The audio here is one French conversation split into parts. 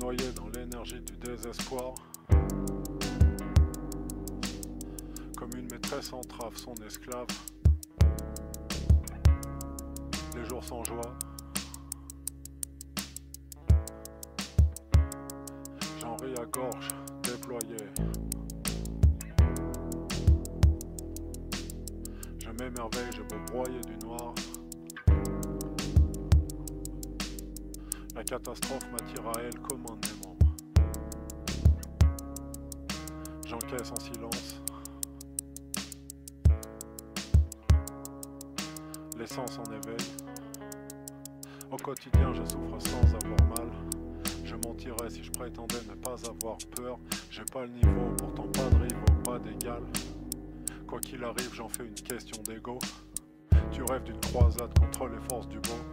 noyé dans l'énergie du désespoir. Comme une maîtresse entrave son esclave. Les jours sans joie. J'en ris à gorge déployée. Je m'émerveille, je peux broyer du noir. La catastrophe m'attire à elle comme un aimant. J'encaisse en silence. L'essence en éveil. Au quotidien je souffre sans avoir mal. Je mentirais si je prétendais ne pas avoir peur. J'ai pas le niveau, pourtant pas de rivaux, pas d'égal. Quoi qu'il arrive, j'en fais une question d'ego. Tu rêves d'une croisade contre les forces du beau.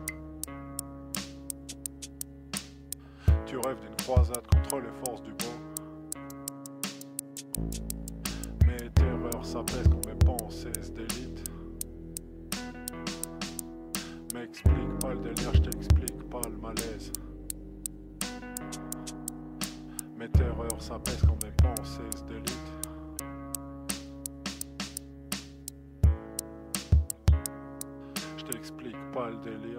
Tu rêves d'une croisade contre les forces du beau. Mes terreurs s'apaisent quand mes pensées se délitent. M'explique pas le délire, je t'explique pas le malaise. Mes terreurs s'apaisent quand mes pensées se délitent. Je t'explique pas le délire.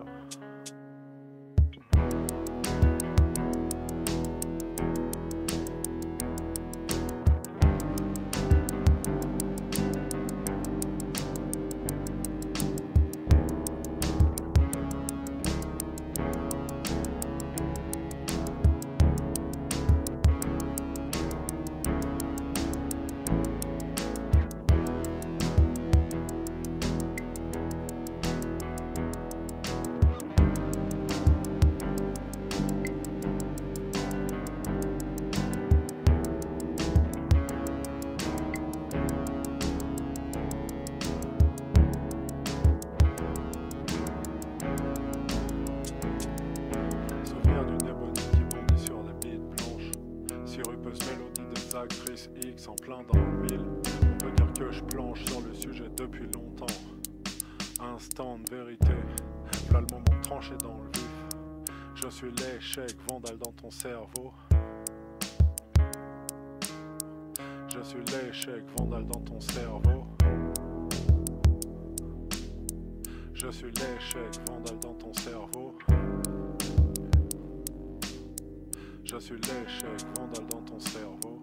Actrice X en plein dans le mille. On peut dire que je planche sur le sujet depuis longtemps. Instant de vérité, voilà le moment tranché dans le vif. Je suis l'échec vandale dans ton cerveau. Je suis l'échec vandale dans ton cerveau. Je suis l'échec vandale dans ton cerveau. Je suis l'échec vandale dans ton cerveau.